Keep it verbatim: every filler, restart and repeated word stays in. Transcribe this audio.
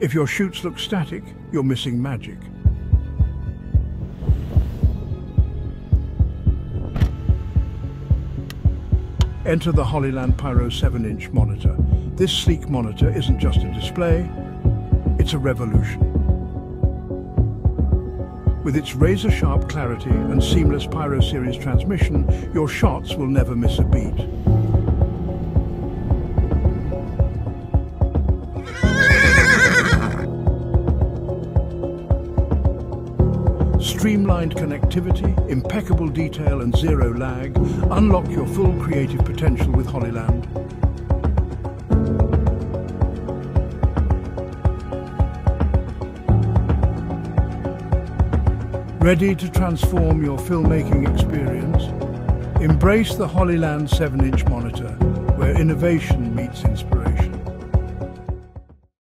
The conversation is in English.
If your shoots look static, you're missing magic. Enter the HollyLand Pyro seven inch monitor. This sleek monitor isn't just a display, it's a revolution. With its razor-sharp clarity and seamless Pyro series transmission, your shots will never miss a beat. Streamlined connectivity, impeccable detail and zero lag. Unlock your full creative potential with HollyLand. Ready to transform your filmmaking experience? Embrace the HollyLand seven inch monitor, where innovation meets inspiration.